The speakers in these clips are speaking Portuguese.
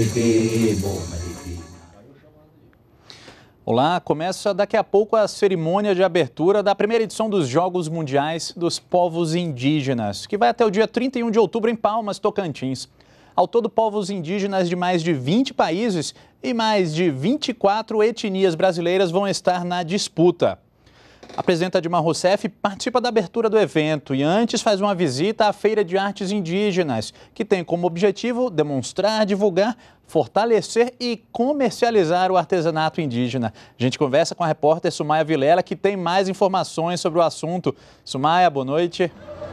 Olá, começa daqui a pouco a cerimônia de abertura da primeira edição dos Jogos Mundiais dos Povos Indígenas, que vai até o dia 31 de outubro em Palmas, Tocantins. Ao todo, povos indígenas de mais de 20 países e mais de 24 etnias brasileiras vão estar na disputa. A presidenta Dilma Rousseff participa da abertura do evento e antes faz uma visita à Feira de Artes Indígenas, que tem como objetivo demonstrar, divulgar, fortalecer e comercializar o artesanato indígena. A gente conversa com a repórter Sumaia Vilela, que tem mais informações sobre o assunto. Sumaia, boa noite.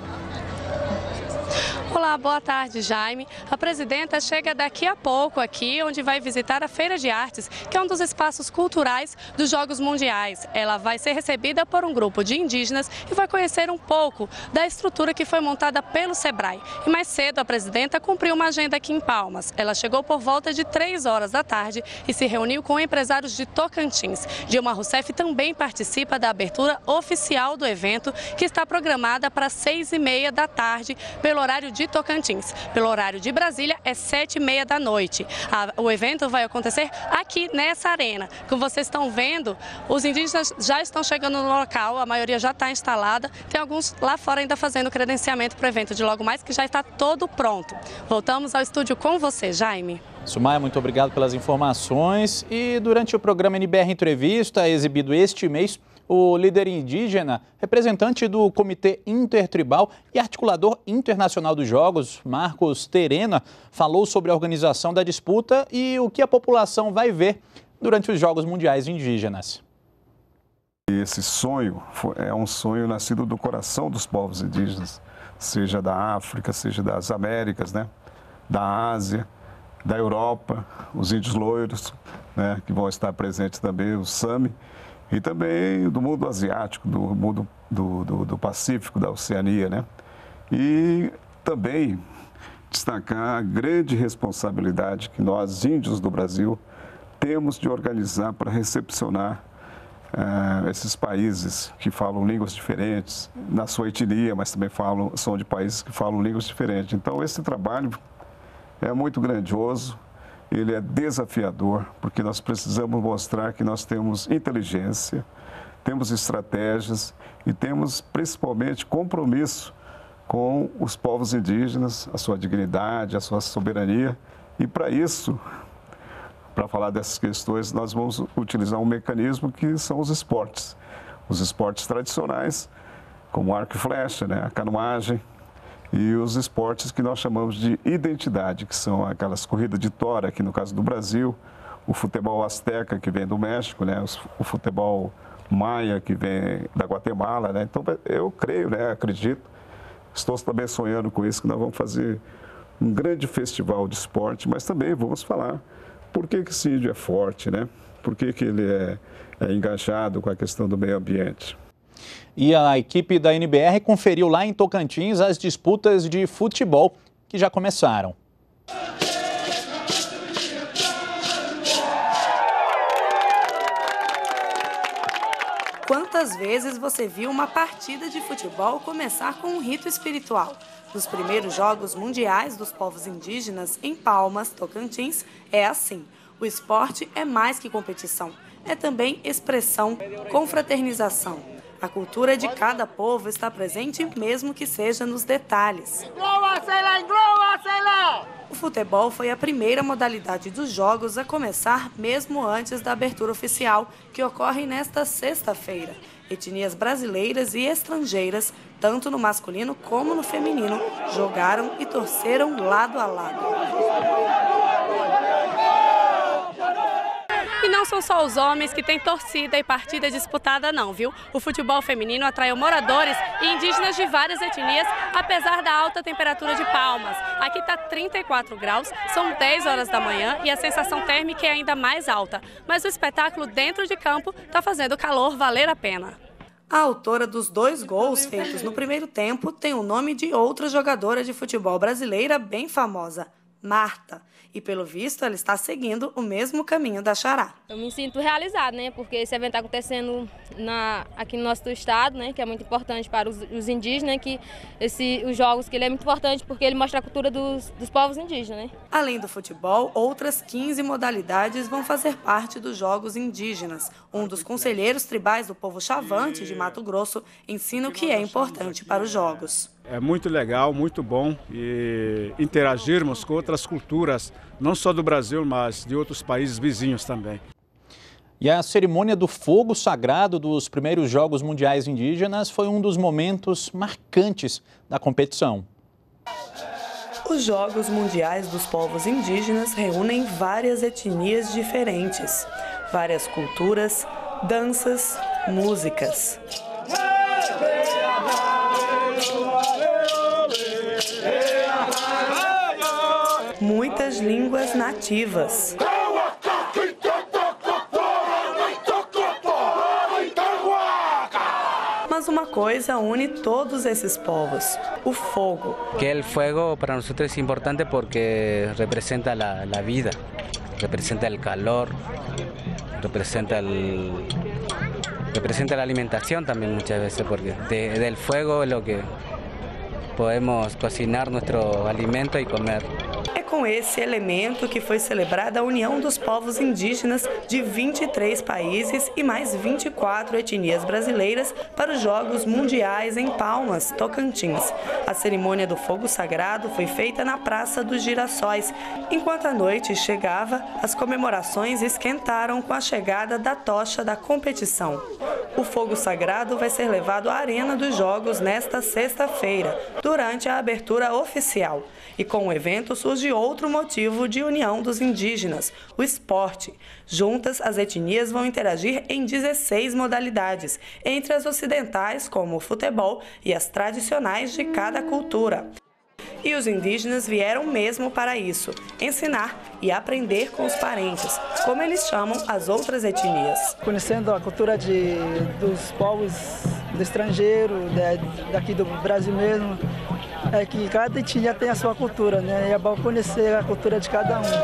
Olá, boa tarde, Jaime. A presidenta chega daqui a pouco aqui, onde vai visitar a Feira de Artes, que é um dos espaços culturais dos Jogos Mundiais. Ela vai ser recebida por um grupo de indígenas e vai conhecer um pouco da estrutura que foi montada pelo Sebrae. E mais cedo, a presidenta cumpriu uma agenda aqui em Palmas. Ela chegou por volta de 3 horas da tarde e se reuniu com empresários de Tocantins. Dilma Rousseff também participa da abertura oficial do evento, que está programada para 6h30 da tarde, pelo horário de Tocantins. Pelo horário de Brasília, é 7h30 da noite. O evento vai acontecer aqui nessa arena. Como vocês estão vendo, os indígenas já estão chegando no local, a maioria já está instalada. Tem alguns lá fora ainda fazendo credenciamento para o evento de logo mais, que já está todo pronto. Voltamos ao estúdio com você, Jaime. Sumaia, muito obrigado pelas informações. E durante o programa NBR Entrevista, exibido este mês, o líder indígena, representante do Comitê Intertribal e articulador internacional dos Jogos, Marcos Terena, falou sobre a organização da disputa e o que a população vai ver durante os Jogos Mundiais Indígenas. Esse sonho é um sonho nascido do coração dos povos indígenas, seja da África, seja das Américas, né? Da Ásia, da Europa, os índios loiros, né? Que vão estar presentes também, o Sami, e também do mundo asiático, do mundo do Pacífico, da Oceania, né? E também destacar a grande responsabilidade que nós, índios do Brasil, temos de organizar para recepcionar esses países que falam línguas diferentes, na sua etnia, mas também são de países que falam línguas diferentes. Então, esse trabalho é muito grandioso. Ele é desafiador, porque nós precisamos mostrar que nós temos inteligência, temos estratégias e temos principalmente compromisso com os povos indígenas, a sua dignidade, a sua soberania. E para isso, para falar dessas questões, nós vamos utilizar um mecanismo que são os esportes. Os esportes tradicionais, como arco e flecha, né, a canoagem, e os esportes que nós chamamos de identidade, que são aquelas corridas de tora, aqui no caso do Brasil, o futebol azteca, que vem do México, né? O futebol maia, que vem da Guatemala, né? Então, eu creio, né? Acredito, estou também sonhando com isso, que nós vamos fazer um grande festival de esporte, mas também vamos falar por que esse índio é forte, né? Por que ele é engajado com a questão do meio ambiente. E a equipe da NBR conferiu lá em Tocantins as disputas de futebol que já começaram. Quantas vezes você viu uma partida de futebol começar com um rito espiritual? Nos primeiros Jogos Mundiais dos Povos Indígenas, em Palmas, Tocantins, é assim. O esporte é mais que competição, é também expressão, confraternização. A cultura de cada povo está presente, mesmo que seja nos detalhes. O futebol foi a primeira modalidade dos Jogos a começar mesmo antes da abertura oficial, que ocorre nesta sexta-feira. Etnias brasileiras e estrangeiras, tanto no masculino como no feminino, jogaram e torceram lado a lado. E não são só os homens que têm torcida e partida disputada não, viu? O futebol feminino atraiu moradores e indígenas de várias etnias, apesar da alta temperatura de Palmas. Aqui está 34 graus, são 10 horas da manhã e a sensação térmica é ainda mais alta. Mas o espetáculo dentro de campo está fazendo o calor valer a pena. A autora dos 2 gols feitos no primeiro tempo tem o nome de outra jogadora de futebol brasileira bem famosa, Marta. E, pelo visto, ela está seguindo o mesmo caminho da Xará. Eu me sinto realizada, né? Porque esse evento está acontecendo aqui no nosso estado, né? Que é muito importante para os indígenas, que os jogos, que ele é muito importante porque ele mostra a cultura dos povos indígenas, né? Além do futebol, outras 15 modalidades vão fazer parte dos Jogos Indígenas. Um dos conselheiros tribais do povo Chavante de Mato Grosso ensina o que é importante para os Jogos. É muito legal, muito bom e interagirmos com outras culturas, não só do Brasil, mas de outros países vizinhos também. E a cerimônia do fogo sagrado dos primeiros Jogos Mundiais Indígenas foi um dos momentos marcantes da competição. Os Jogos Mundiais dos Povos Indígenas reúnem várias etnias diferentes, várias culturas, danças, músicas. Muitas línguas nativas. Mas uma coisa une todos esses povos: o fogo. Que o fogo para nós é importante porque representa a vida, representa o calor, representa a alimentação também muitas vezes, porque del fuego é o que podemos cocinar nosso alimento e comer. É com esse elemento que foi celebrada a união dos povos indígenas de 23 países e mais 24 etnias brasileiras para os Jogos Mundiais em Palmas, Tocantins. A cerimônia do fogo sagrado foi feita na Praça dos Girassóis. Enquanto a noite chegava, as comemorações esquentaram com a chegada da tocha da competição. O fogo sagrado vai ser levado à Arena dos Jogos nesta sexta-feira, durante a abertura oficial. E com o evento surge outro motivo de união dos indígenas, o esporte. Juntas, as etnias vão interagir em 16 modalidades, entre as ocidentais, como o futebol, e as tradicionais de cada cultura. E os indígenas vieram mesmo para isso, ensinar e aprender com os parentes, como eles chamam as outras etnias. Conhecendo a cultura dos povos do estrangeiro, daqui do Brasil mesmo, é que cada etnia tem a sua cultura, né? E é bom conhecer a cultura de cada um.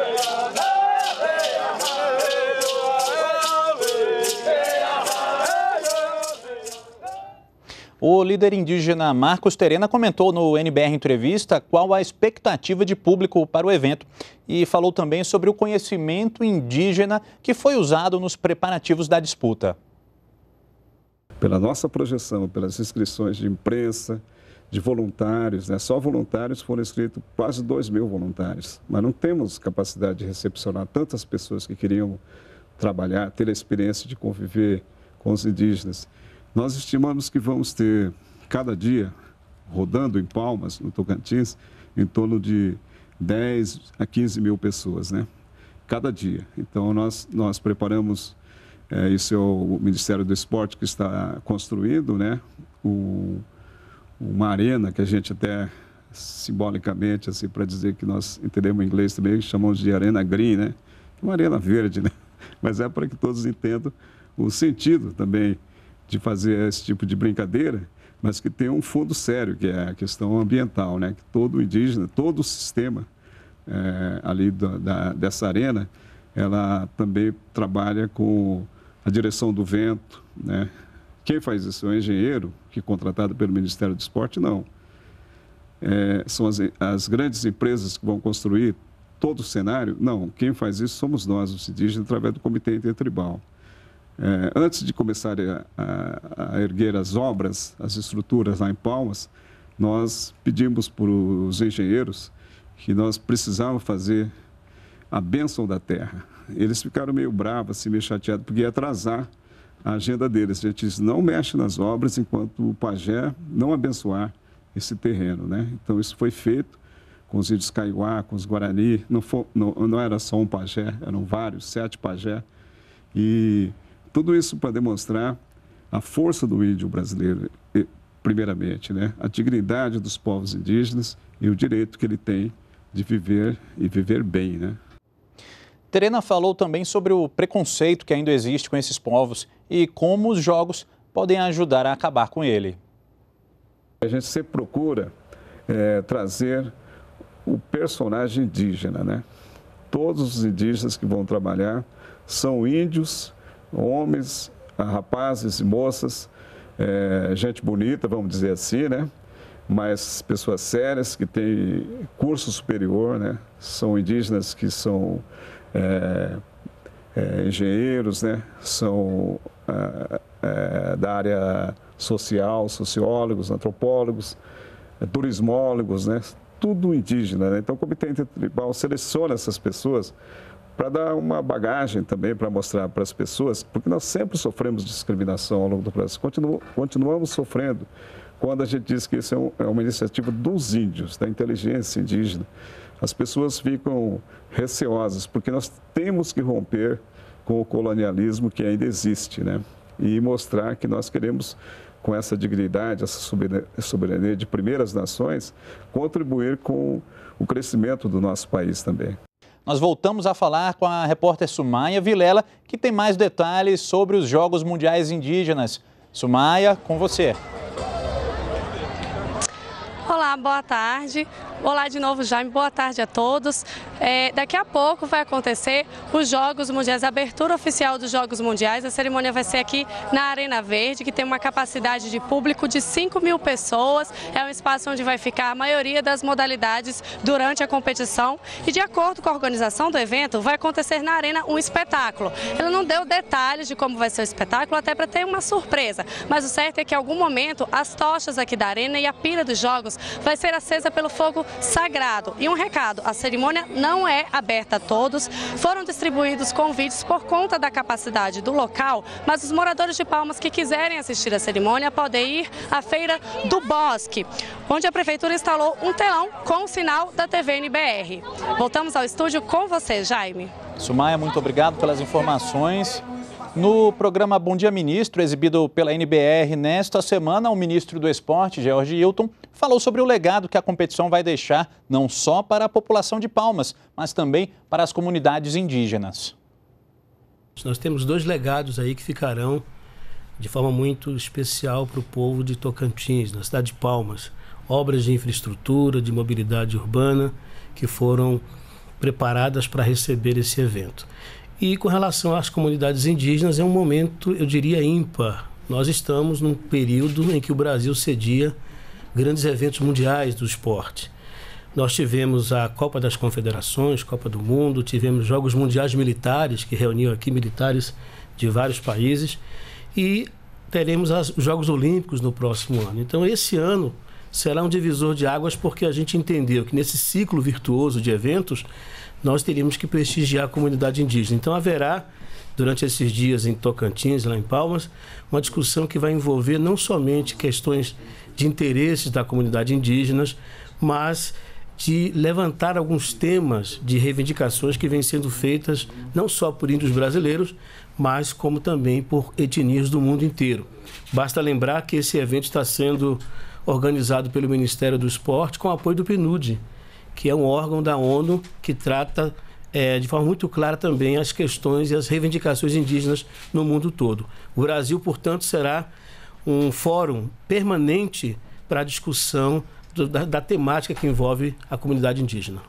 O líder indígena Marcos Terena comentou no NBR Entrevista qual a expectativa de público para o evento e falou também sobre o conhecimento indígena que foi usado nos preparativos da disputa. Pela nossa projeção, pelas inscrições de imprensa, de voluntários, né? Só voluntários foram inscritos quase 2.000 voluntários, mas não temos capacidade de recepcionar tantas pessoas que queriam trabalhar, ter a experiência de conviver com os indígenas. Nós estimamos que vamos ter, cada dia, rodando em Palmas, no Tocantins, em torno de 10 a 15 mil pessoas, né? Cada dia. Então, nós preparamos, isso é o Ministério do Esporte que está construindo, né? Uma arena que a gente até, simbolicamente, assim, para dizer que nós entendemos inglês também, chamamos de Arena Green, né? Uma arena verde, né? Mas é para que todos entendam o sentido também de fazer esse tipo de brincadeira, mas que tem um fundo sério, que é a questão ambiental, né? Que todo indígena, todo o sistema ali dessa arena, ela também trabalha com a direção do vento, né? Quem faz isso é o engenheiro, que é contratado pelo Ministério do Esporte? Não. São as grandes empresas que vão construir todo o cenário? Não. Quem faz isso somos nós, os indígenas, através do Comitê Intertribal. Antes de começar a erguer as obras, as estruturas lá em Palmas, nós pedimos para os engenheiros que nós precisávamos fazer a bênção da terra. Eles ficaram meio bravos, assim, meio chateados, porque ia atrasar a agenda deles. A gente disse, não mexe nas obras enquanto o pajé não abençoar esse terreno, né? Então, isso foi feito com os índios Kaiowá, com os Guarani. Não era só um pajé, eram vários, 7 pajé. E tudo isso para demonstrar a força do índio brasileiro, primeiramente, né? A dignidade dos povos indígenas e o direito que ele tem de viver e viver bem, né? Terena falou também sobre o preconceito que ainda existe com esses povos e como os jogos podem ajudar a acabar com ele. A gente sempre procura trazer o personagem indígena, né? Todos os indígenas que vão trabalhar são índios, homens, rapazes e moças, gente bonita, vamos dizer assim, né? Mas pessoas sérias que têm curso superior, né? São indígenas que são engenheiros, né? São da área social, sociólogos, antropólogos, turismólogos, né? Tudo indígena, né? Então o Comitê Intertribal seleciona essas pessoas para dar uma bagagem também, para mostrar para as pessoas, porque nós sempre sofremos discriminação ao longo do processo, continuamos sofrendo quando a gente diz que isso é uma iniciativa dos índios, da inteligência indígena. As pessoas ficam receosas, porque nós temos que romper com o colonialismo que ainda existe, né? E mostrar que nós queremos, com essa dignidade, essa soberania de primeiras nações, contribuir com o crescimento do nosso país também. Nós voltamos a falar com a repórter Sumaia Vilela, que tem mais detalhes sobre os Jogos Mundiais Indígenas. Sumaia, com você. Olá, boa tarde. Olá de novo, Jaime. Boa tarde a todos. Daqui a pouco vai acontecer os Jogos Mundiais, a abertura oficial dos Jogos Mundiais. A cerimônia vai ser aqui na Arena Verde, que tem uma capacidade de público de 5.000 pessoas. É um espaço onde vai ficar a maioria das modalidades durante a competição. E de acordo com a organização do evento, vai acontecer na Arena um espetáculo. Ela não deu detalhes de como vai ser o espetáculo, até para ter uma surpresa. Mas o certo é que em algum momento as tochas aqui da Arena e a pira dos Jogos vai ser acesa pelo fogo sagrado. E um recado, a cerimônia não é aberta a todos, foram distribuídos convites por conta da capacidade do local, mas os moradores de Palmas que quiserem assistir a cerimônia podem ir à Feira do Bosque, onde a Prefeitura instalou um telão com o sinal da TV NBR. Voltamos ao estúdio com você, Jaime. Sumaia, muito obrigado pelas informações. No programa Bom Dia Ministro, exibido pela NBR nesta semana, o ministro do Esporte, George Hilton, falou sobre o legado que a competição vai deixar não só para a população de Palmas, mas também para as comunidades indígenas. Nós temos 2 legados aí que ficarão de forma muito especial para o povo de Tocantins, na cidade de Palmas. Obras de infraestrutura, de mobilidade urbana, que foram preparadas para receber esse evento. E com relação às comunidades indígenas, é um momento, eu diria, ímpar. Nós estamos num período em que o Brasil cedia grandes eventos mundiais do esporte. Nós tivemos a Copa das Confederações, Copa do Mundo, tivemos Jogos Mundiais Militares, que reuniam aqui militares de vários países, e teremos os Jogos Olímpicos no próximo ano. Então, esse ano será um divisor de águas, porque a gente entendeu que nesse ciclo virtuoso de eventos, nós teríamos que prestigiar a comunidade indígena. Então haverá, durante esses dias em Tocantins, lá em Palmas, uma discussão que vai envolver não somente questões de interesses da comunidade indígena, mas de levantar alguns temas de reivindicações que vêm sendo feitas não só por índios brasileiros, mas como também por etnias do mundo inteiro. Basta lembrar que esse evento está sendo organizado pelo Ministério do Esporte com o apoio do PNUD, que é um órgão da ONU que trata de forma muito clara também as questões e as reivindicações indígenas no mundo todo. O Brasil, portanto, será um fórum permanente para a discussão da temática que envolve a comunidade indígena.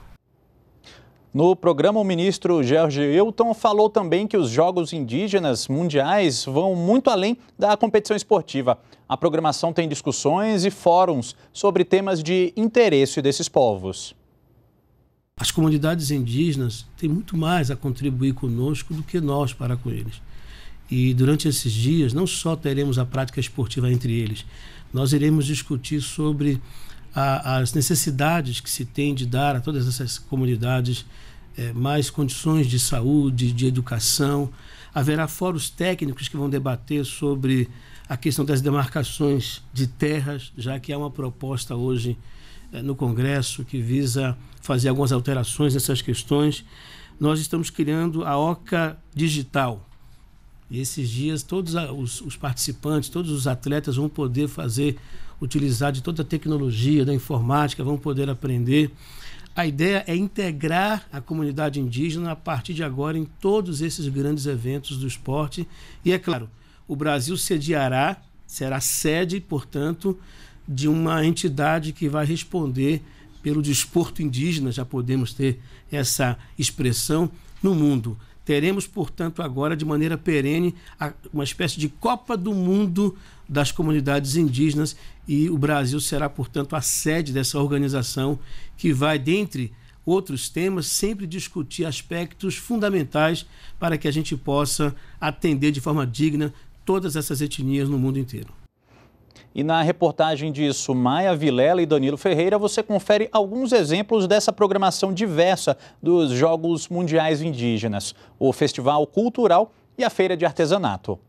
No programa, o ministro George Hilton falou também que os Jogos Indígenas Mundiais vão muito além da competição esportiva. A programação tem discussões e fóruns sobre temas de interesse desses povos. As comunidades indígenas têm muito mais a contribuir conosco do que nós para com eles. E durante esses dias, não só teremos a prática esportiva entre eles, nós iremos discutir sobre as necessidades que se tem de dar a todas essas comunidades mais condições de saúde, de educação. Haverá fóruns técnicos que vão debater sobre a questão das demarcações de terras, já que há uma proposta hoje no Congresso que visa fazer algumas alterações nessas questões. Nós estamos criando a OCA Digital. E esses dias todos os participantes, todos os atletas vão poder utilizar de toda a tecnologia, da informática, vão poder aprender. A ideia é integrar a comunidade indígena a partir de agora em todos esses grandes eventos do esporte. E é claro, o Brasil será sede, portanto, de uma entidade que vai responder pelo desporto indígena, já podemos ter essa expressão no mundo. Teremos, portanto, agora, de maneira perene, uma espécie de Copa do Mundo das comunidades indígenas e o Brasil será, portanto, a sede dessa organização que vai, dentre outros temas, sempre discutir aspectos fundamentais para que a gente possa atender de forma digna todas essas etnias no mundo inteiro. E na reportagem de Sumaia Vilela e Danilo Ferreira, você confere alguns exemplos dessa programação diversa dos Jogos Mundiais Indígenas, o Festival Cultural e a Feira de Artesanato.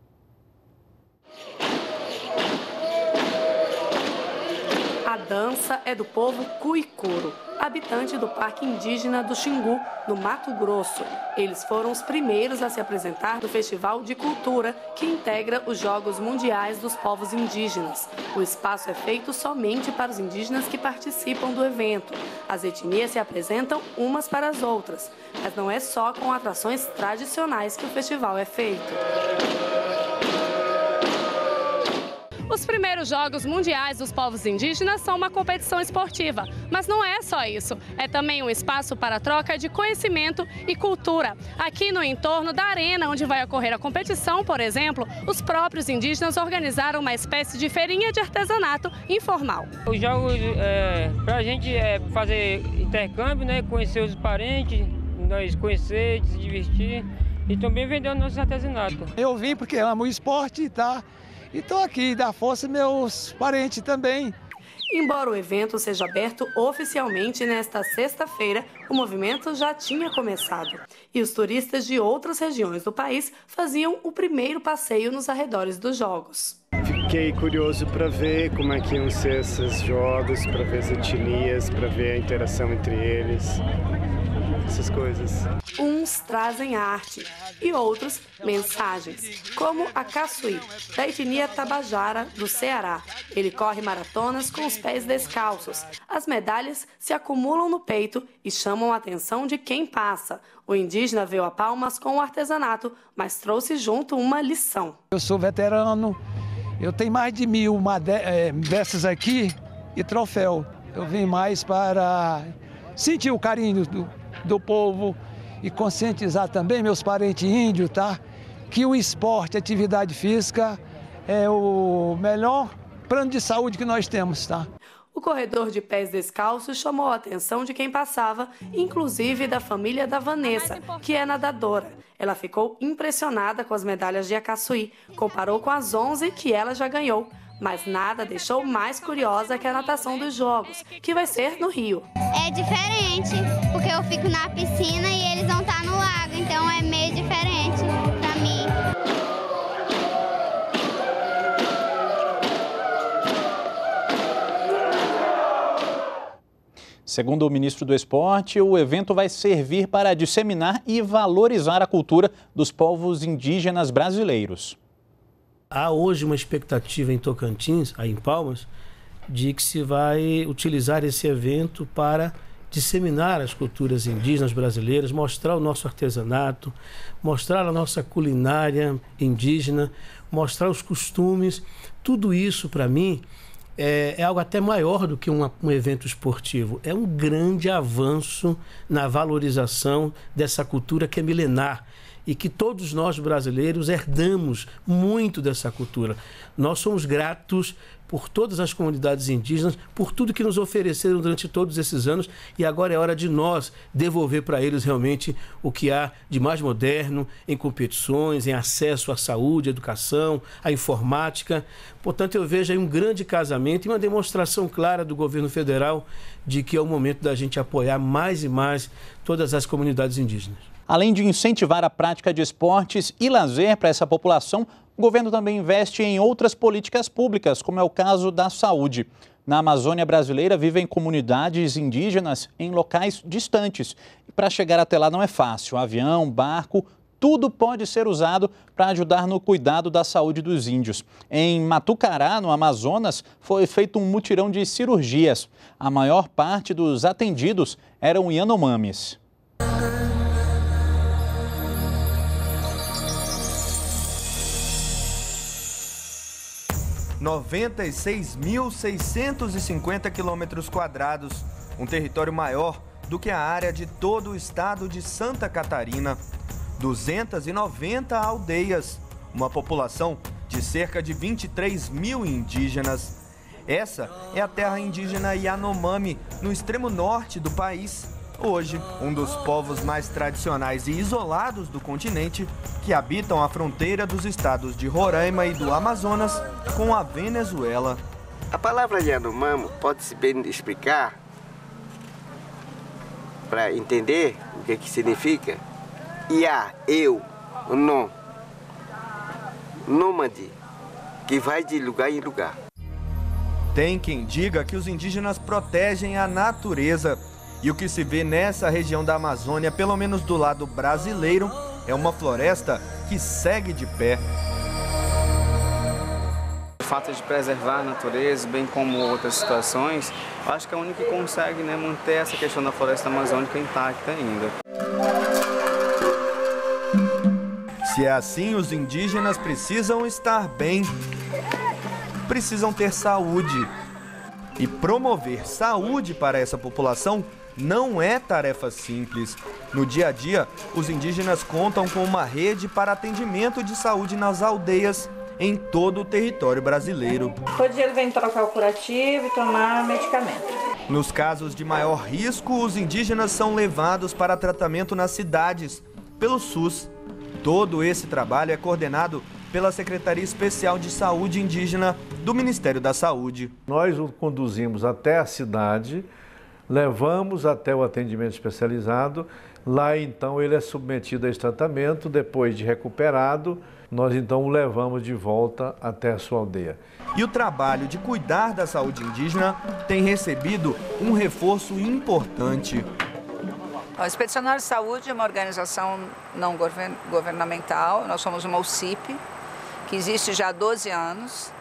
A dança é do povo Cuicuro, habitante do Parque Indígena do Xingu, no Mato Grosso. Eles foram os primeiros a se apresentar no Festival de Cultura, que integra os Jogos Mundiais dos Povos Indígenas. O espaço é feito somente para os indígenas que participam do evento. As etnias se apresentam umas para as outras, mas não é só com atrações tradicionais que o festival é feito. Os primeiros Jogos Mundiais dos Povos Indígenas são uma competição esportiva, mas não é só isso. É também um espaço para troca de conhecimento e cultura. Aqui no entorno da arena onde vai ocorrer a competição, por exemplo, os próprios indígenas organizaram uma espécie de feirinha de artesanato informal. Os jogos, para a gente fazer intercâmbio, né, conhecer os parentes, nós conhecer, se divertir e também vender o nosso artesanato. Eu vim porque amo o esporte, tá? E estou aqui, dar força aos meus parentes também. Embora o evento seja aberto oficialmente nesta sexta-feira, o movimento já tinha começado. E os turistas de outras regiões do país faziam o primeiro passeio nos arredores dos Jogos. Fiquei curioso para ver como é que iam ser esses jogos, para ver as etnias, para ver a interação entre eles, essas coisas. Uns trazem arte e outros mensagens, como a Caçuí, da etnia Tabajara, do Ceará. Ele corre maratonas com os pés descalços. As medalhas se acumulam no peito e chamam a atenção de quem passa. O indígena veio a Palmas com o artesanato, mas trouxe junto uma lição. Eu sou veterano, eu tenho mais de 1000 dessas aqui e troféu. Eu vim mais para sentir o carinho do povo e conscientizar também meus parentes índios, tá? Que o esporte, a atividade física é o melhor plano de saúde que nós temos, tá? O corredor de pés descalços chamou a atenção de quem passava, inclusive da família da Vanessa, que é nadadora. Ela ficou impressionada com as medalhas de Acaçuí, comparou com as 11 que ela já ganhou. Mas nada deixou mais curiosa que a natação dos Jogos, que vai ser no Rio. É diferente, porque eu fico na piscina e eles vão estar no lago, então é meio diferente para mim. Segundo o ministro do Esporte, o evento vai servir para disseminar e valorizar a cultura dos povos indígenas brasileiros. Há hoje uma expectativa em Tocantins, aí em Palmas, de que se vai utilizar esse evento para disseminar as culturas indígenas brasileiras, mostrar o nosso artesanato, mostrar a nossa culinária indígena, mostrar os costumes. Tudo isso, para mim, é algo até maior do que um evento esportivo. É um grande avanço na valorização dessa cultura que é milenar e que todos nós brasileiros herdamos muito dessa cultura. Nós somos gratos por todas as comunidades indígenas, por tudo que nos ofereceram durante todos esses anos, e agora é hora de nós devolver para eles realmente o que há de mais moderno em competições, em acesso à saúde, à educação, à informática. Portanto, eu vejo aí um grande casamento e uma demonstração clara do governo federal de que é o momento da gente apoiar mais e mais todas as comunidades indígenas. Além de incentivar a prática de esportes e lazer para essa população, o governo também investe em outras políticas públicas, como é o caso da saúde. Na Amazônia brasileira vivem comunidades indígenas em locais distantes. E para chegar até lá não é fácil. Avião, barco, tudo pode ser usado para ajudar no cuidado da saúde dos índios. Em Matucará, no Amazonas, foi feito um mutirão de cirurgias. A maior parte dos atendidos eram Yanomamis. 96.650 quilômetros quadrados um território maior do que a área de todo o estado de Santa Catarina. 290 aldeias, uma população de cerca de 23 mil indígenas. Essa é a terra indígena Yanomami, no extremo norte do país. Hoje, um dos povos mais tradicionais e isolados do continente, que habitam a fronteira dos estados de Roraima e do Amazonas com a Venezuela. A palavra Yanomami pode-se bem explicar para entender o que significa. Ya, eu, não. Nômade, que vai de lugar em lugar. Tem quem diga que os indígenas protegem a natureza. E o que se vê nessa região da Amazônia, pelo menos do lado brasileiro, é uma floresta que segue de pé. O fato de preservar a natureza, bem como outras situações, eu acho que é o único que consegue, né, manter essa questão da floresta amazônica intacta ainda. Se é assim, os indígenas precisam estar bem, precisam ter saúde. E promover saúde para essa população não é tarefa simples. No dia a dia, os indígenas contam com uma rede para atendimento de saúde nas aldeias em todo o território brasileiro. Todo dia ele vem trocar o curativo e tomar medicamento. Nos casos de maior risco, os indígenas são levados para tratamento nas cidades, pelo SUS. Todo esse trabalho é coordenado pela Secretaria Especial de Saúde Indígena do Ministério da Saúde. Nós o conduzimos até a cidade, levamos até o atendimento especializado, lá então ele é submetido a esse tratamento, depois de recuperado, nós então o levamos de volta até a sua aldeia. E o trabalho de cuidar da saúde indígena tem recebido um reforço importante. O Expedicionário de Saúde é uma organização não governamental, nós somos uma UCIP, que existe já há 12 anos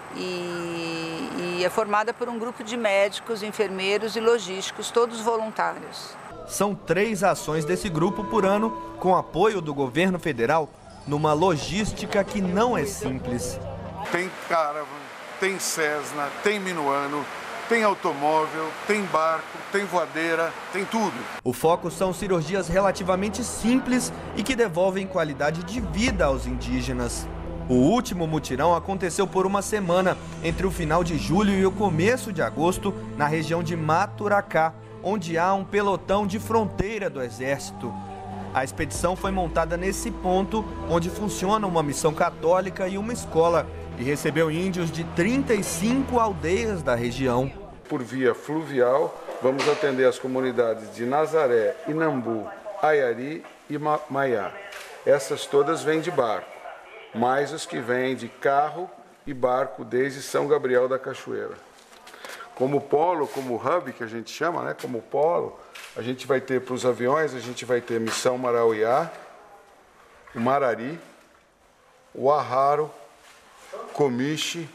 e é formada por um grupo de médicos, enfermeiros e logísticos, todos voluntários. São 3 ações desse grupo por ano, com apoio do governo federal, numa logística que não é simples. Tem Caravan, tem Cessna, tem Minuano, tem automóvel, tem barco, tem voadeira, tem tudo. O foco são cirurgias relativamente simples e que devolvem qualidade de vida aos indígenas. O último mutirão aconteceu por uma semana, entre o final de julho e o começo de agosto, na região de Maturacá, onde há um pelotão de fronteira do Exército. A expedição foi montada nesse ponto, onde funciona uma missão católica e uma escola, e recebeu índios de 35 aldeias da região. Por via fluvial, vamos atender as comunidades de Nazaré, Inambu, Ayari e Maiá. Essas todas vêm de barco, mais os que vêm de carro e barco desde São Gabriel da Cachoeira. Como polo, como hub, que a gente chama, né? Como polo, a gente vai ter para os aviões, a gente vai ter Missão Marauiá, o Marari, o Arraro, Comiche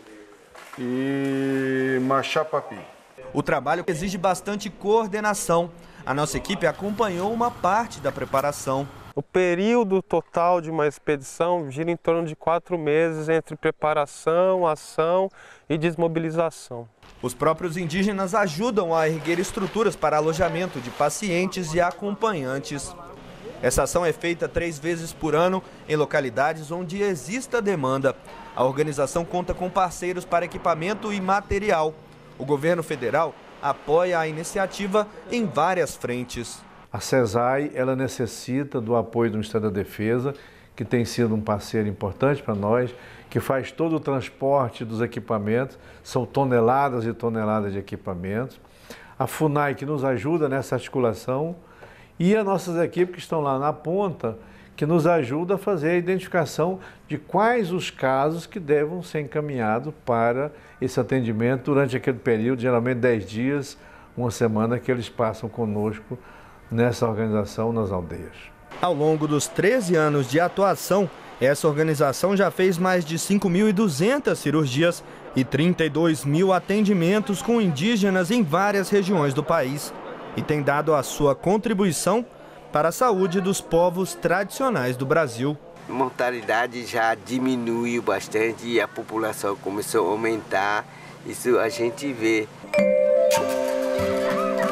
e Machapapi. O trabalho exige bastante coordenação. A nossa equipe acompanhou uma parte da preparação. O período total de uma expedição gira em torno de 4 meses entre preparação, ação e desmobilização. Os próprios indígenas ajudam a erguer estruturas para alojamento de pacientes e acompanhantes. Essa ação é feita 3 vezes por ano em localidades onde exista demanda. A organização conta com parceiros para equipamento e material. O governo federal apoia a iniciativa em várias frentes. A CESAI, ela necessita do apoio do Ministério da Defesa, que tem sido um parceiro importante para nós, que faz todo o transporte dos equipamentos, são toneladas e toneladas de equipamentos. A FUNAI, que nos ajuda nessa articulação, e as nossas equipes que estão lá na ponta, que nos ajuda a fazer a identificação de quais os casos que devam ser encaminhados para esse atendimento durante aquele período, geralmente 10 dias, uma semana, que eles passam conosco nessa organização nas aldeias. Ao longo dos 13 anos de atuação, essa organização já fez mais de 5.200 cirurgias e 32 mil atendimentos com indígenas em várias regiões do país e tem dado a sua contribuição para a saúde dos povos tradicionais do Brasil. A mortalidade já diminuiu bastante e a população começou a aumentar, isso a gente vê.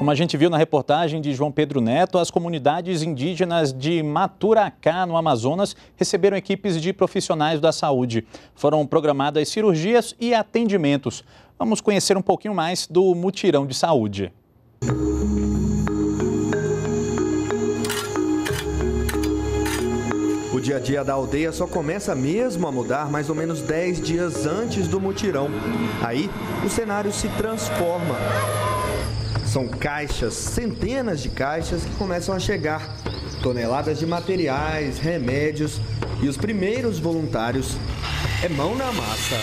Como a gente viu na reportagem de João Pedro Neto, as comunidades indígenas de Maturacá, no Amazonas, receberam equipes de profissionais da saúde. Foram programadas cirurgias e atendimentos. Vamos conhecer um pouquinho mais do mutirão de saúde. O dia a dia da aldeia só começa mesmo a mudar mais ou menos 10 dias antes do mutirão. Aí, o cenário se transforma. São caixas, centenas de caixas que começam a chegar. Toneladas de materiais, remédios e os primeiros voluntários. É mão na massa.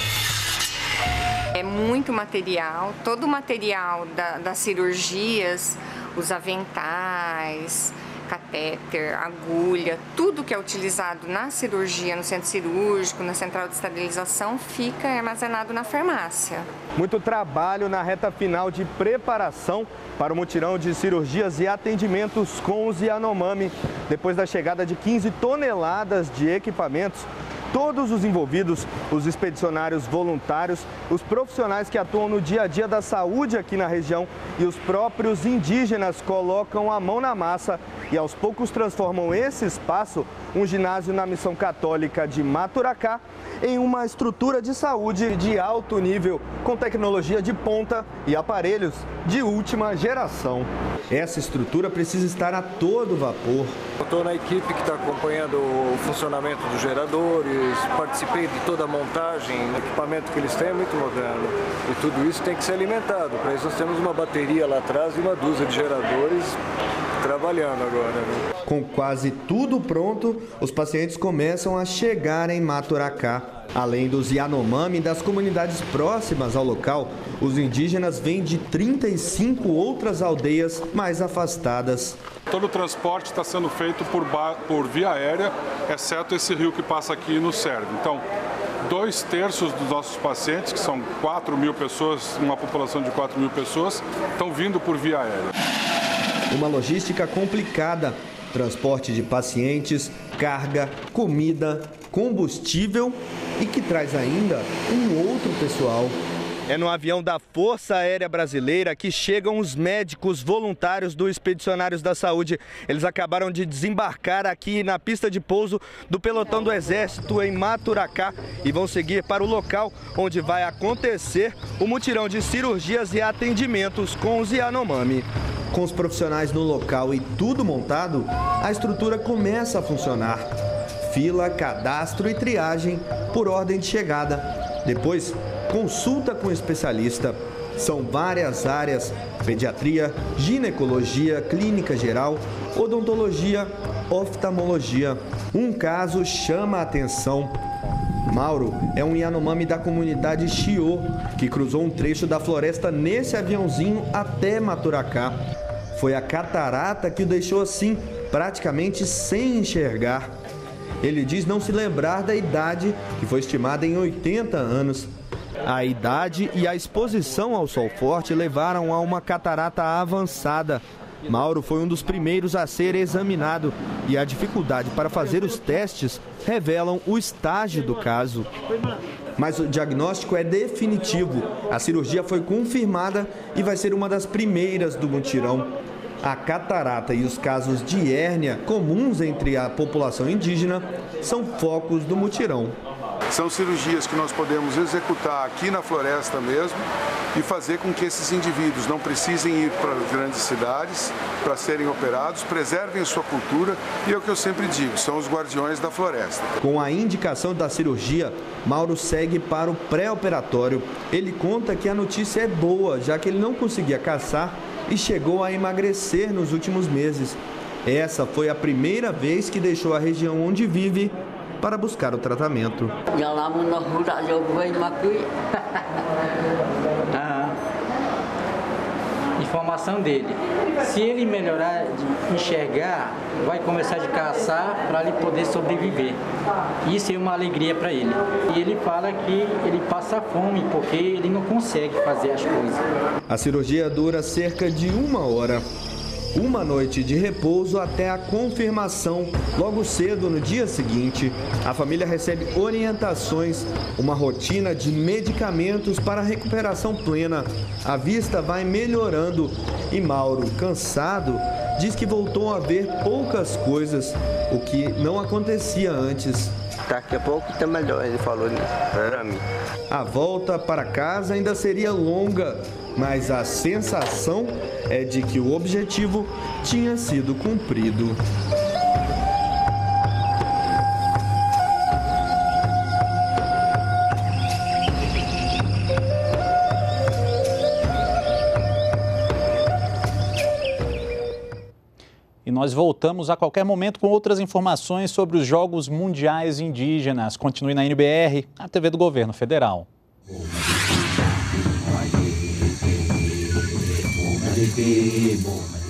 É muito material, todo o material das cirurgias, os aventais, catéter, agulha, tudo que é utilizado na cirurgia, no centro cirúrgico, na central de esterilização, fica armazenado na farmácia. Muito trabalho na reta final de preparação para o mutirão de cirurgias e atendimentos com os Yanomami. Depois da chegada de 15 toneladas de equipamentos, todos os envolvidos, os expedicionários voluntários, os profissionais que atuam no dia a dia da saúde aqui na região e os próprios indígenas colocam a mão na massa e aos poucos transformam esse espaço, um ginásio na Missão Católica de Maturacá, em uma estrutura de saúde de alto nível, com tecnologia de ponta e aparelhos de última geração. Essa estrutura precisa estar a todo vapor. Eu estou na equipe que está acompanhando o funcionamento dos geradores, participei de toda a montagem, o equipamento que eles têm é muito moderno. E tudo isso tem que ser alimentado. Para isso nós temos uma bateria lá atrás e uma dúzia de geradores trabalhando agora. Né? Com quase tudo pronto, os pacientes começam a chegar em Maturacá. Além dos Yanomami e das comunidades próximas ao local, os indígenas vêm de 35 outras aldeias mais afastadas. Todo o transporte está sendo feito por via aérea, exceto esse rio que passa aqui no Cervo. Então, 2/3 dos nossos pacientes, que são 4.000 pessoas, uma população de 4.000 pessoas, estão vindo por via aérea. Uma logística complicada, transporte de pacientes, carga, comida, combustível e que traz ainda um outro pessoal. É no avião da Força Aérea Brasileira que chegam os médicos voluntários do Expedicionários da Saúde. Eles acabaram de desembarcar aqui na pista de pouso do pelotão do Exército em Maturacá e vão seguir para o local onde vai acontecer o mutirão de cirurgias e atendimentos com os Yanomami. Com os profissionais no local e tudo montado, a estrutura começa a funcionar. Fila, cadastro e triagem por ordem de chegada. Depois, consulta com o especialista. São várias áreas: pediatria, ginecologia, clínica geral, odontologia, oftalmologia. Um caso chama a atenção. Mauro é um Yanomami da comunidade Xiô, que cruzou um trecho da floresta nesse aviãozinho até Maturacá. Foi a catarata que o deixou assim, praticamente sem enxergar. Ele diz não se lembrar da idade, que foi estimada em 80 anos. A idade e a exposição ao sol forte levaram a uma catarata avançada. Mauro foi um dos primeiros a ser examinado e a dificuldade para fazer os testes revelam o estágio do caso. Mas o diagnóstico é definitivo. A cirurgia foi confirmada e vai ser uma das primeiras do mutirão. A catarata e os casos de hérnia comuns entre a população indígena são focos do mutirão. São cirurgias que nós podemos executar aqui na floresta mesmo e fazer com que esses indivíduos não precisem ir para as grandes cidades para serem operados, preservem sua cultura e é o que eu sempre digo, são os guardiões da floresta. Com a indicação da cirurgia, Mauro segue para o pré-operatório. Ele conta que a notícia é boa, já que ele não conseguia caçar e chegou a emagrecer nos últimos meses. Essa foi a primeira vez que deixou a região onde vive para buscar o tratamento. Informação dele. Se ele melhorar de enxergar, vai começar de caçar para ele poder sobreviver. Isso é uma alegria para ele. E ele fala que ele passa fome porque ele não consegue fazer as coisas. A cirurgia dura cerca de 1 hora. uma noite de repouso até a confirmação. Logo cedo, no dia seguinte, a família recebe orientações, uma rotina de medicamentos para a recuperação plena. A vista vai melhorando e Mauro, cansado, diz que voltou a ver poucas coisas, o que não acontecia antes. Daqui a pouco está melhor, ele falou para mim. A volta para casa ainda seria longa, mas a sensação é de que o objetivo tinha sido cumprido. E nós voltamos a qualquer momento com outras informações sobre os Jogos Mundiais Indígenas. Continue na NBR, a TV do Governo Federal. Bom,